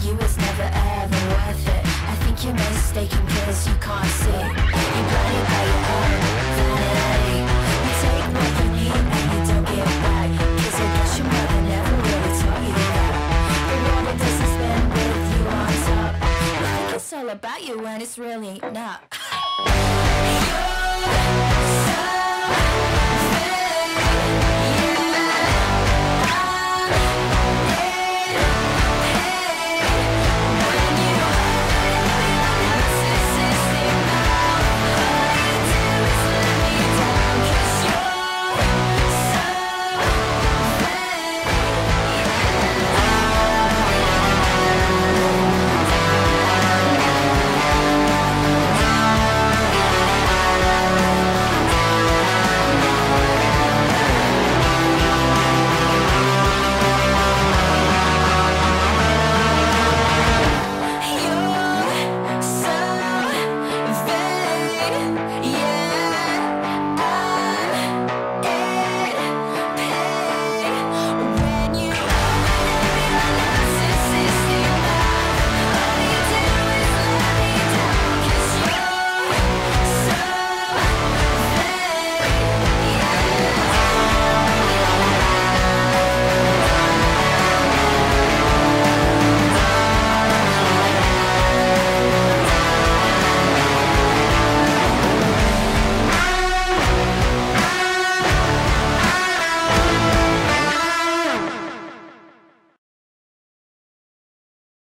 you is never ever worth it. I think you're mistaken cause you can't see. You're blinded by your own vanity. You take what you need and you don't give back, cause I guess your mother never really taught you that. The world it doesn't spin with you on top. You think it's all about you when it's really not. You're so